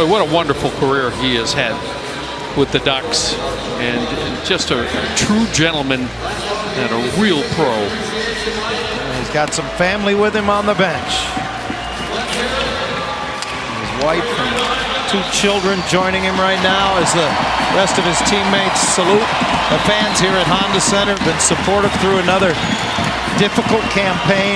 Boy, what a wonderful career he has had with the Ducks, and just a true gentleman and a real pro. He's got some family with him on the bench. His wife and 2 children joining him right now as the rest of his teammates salute. The fans here at Honda Center have been supportive through another difficult campaign.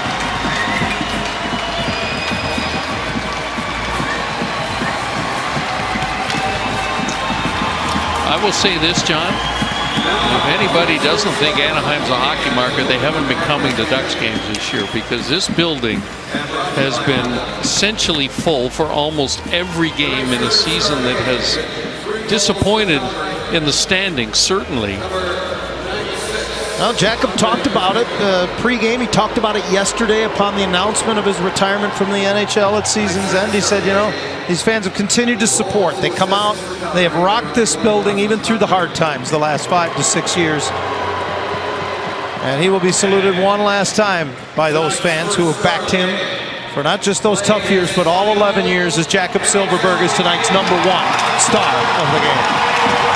I will say this, John. If anybody doesn't think Anaheim's a hockey market, they haven't been coming to Ducks games this year, because this building has been essentially full for almost every game in a season that has disappointed in the standings, certainly. Well, Jacob talked about it pre-game. He talked about it yesterday upon the announcement of his retirement from the NHL at season's end. He said, you know, these fans have continued to support. They come out, they have rocked this building even through the hard times the last 5 to 6 years. And he will be saluted one last time by those fans who have backed him for not just those tough years, but all 11 years, as Jakob Silfverberg is tonight's #1 star of the game.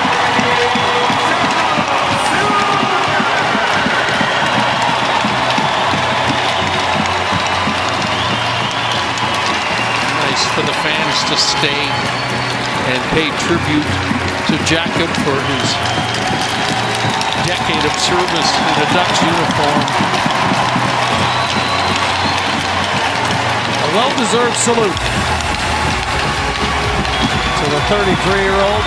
For the fans to stay and pay tribute to Jakob for his decade of service in a Ducks uniform. A well-deserved salute to the 33-year-old.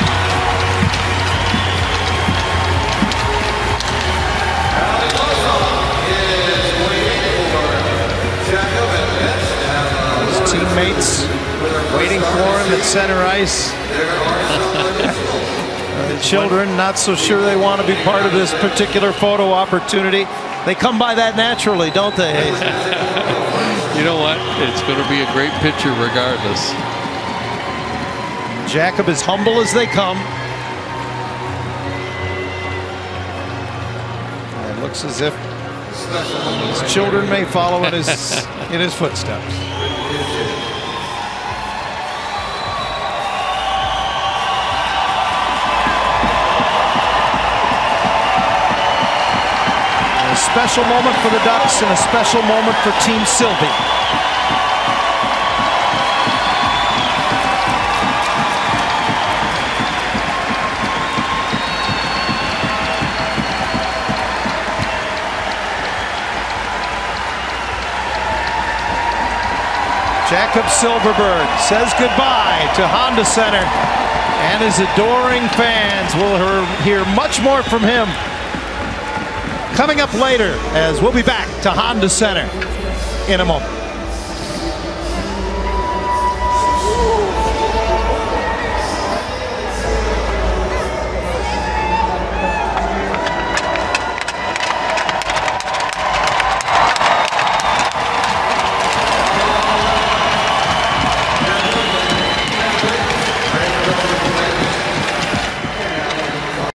His teammates waiting for him at center ice. The children not so sure they want to be part of this particular photo opportunity. They come by that naturally, don't they? You know what? It's going to be a great picture regardless. Jakob is humble as they come. It looks as if his children may follow in his footsteps. A special moment for the Ducks and a special moment for Team Silvy. Jakob Silfverberg says goodbye to Honda Center, and his adoring fans will hear much more from him coming up later, as we'll be back to Honda Center in a moment.